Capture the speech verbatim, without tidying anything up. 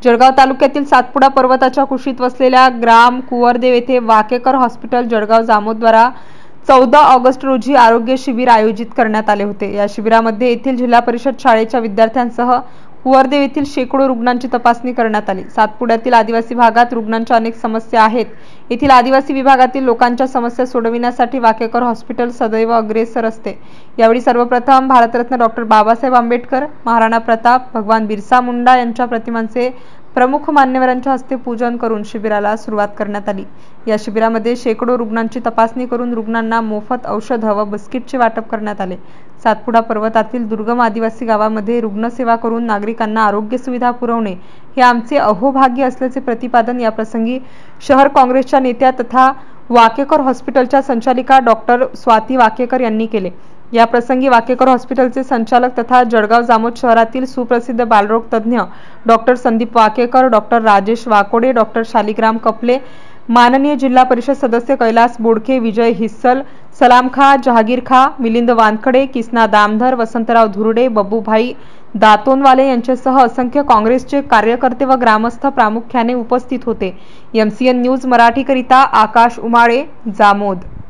जळगाव तालुक्यातील सातपुडा पर्वताच्या कुशीत वसलेल्या ग्राम कुंवरदेव येथे वाकेकर हॉस्पिटल जळगाव जामोद द्वारा चौदा ऑगस्ट रोजी आरोग्य शिबिर आयोजित करण्यात आले होते। या शिबिरामध्ये येथील जिल्हा परिषद शाळेच्या विद्यार्थ्यांसह कुंवरदेव येथील शेकडो रुग्णांची तपासणी करण्यात आली। सातपुड्यातील आदिवासी भागात रुग्णांच्या अनेक समस्या आहेत। येथील आदिवासी विभागातील लोकांच्या समस्या सोडविण्यासाठी वाकेकर हॉस्पिटल सदैव अग्रेसर असते। यावेळी सर्वप्रथम भारतरत्न डॉक्टर बाबासाहेब आंबेडकर, महाराणा प्रताप, भगवान बिरसा मुंडा यांच्या प्रतिमांचे प्रमुख मान्यवरांच्या हस्ते पूजन करून शिबिराला सुरुवात करण्यात आली। या शिबिरामध्ये शेकडो रुग्णांची तपासणी करून रुग्णांना मोफत औषध व बिस्किटचे वाटप करण्यात आले। सातपुडा पर्वतातील दुर्गम आदिवासी गावामध्ये रुग्णसेवा करून नागरिकांना आरोग्य सुविधा पुरवणे हे आमचे अहोभाग्य असल्याचे प्रतिपादन या प्रसंगी शहर काँग्रेसच्या नेत्या तथा वाकेकर हॉस्पिटलच्या संचालिका डॉक्टर स्वाती वाकेकर यांनी केले। या प्रसंगी वाकेकर हॉस्पिटलचे संचालक तथा जळगाव जामोद शहरातील सुप्रसिद्ध बालरोग तज्ञ doctor Sandeep Wakekar, doctor Rajesh Wakode, doctor Shaligram Kapale, माननीय जिल्हा परिषद सदस्य कैलास बोडके, विजय हिस्सल, सलाम खा, जहागीर खा, मिलिंद वानखडे, किसना दामधर, वसंतराव धुर्डे, बब्बूभाई दातोनवाले यांच्यासह असंख्य काँग्रेसचे कार्यकर्ते व ग्रामस्थ प्रामुख्याने उपस्थित होते। एमसीएन न्यूज मराठी करिता आकाश उमाळे, जामोद।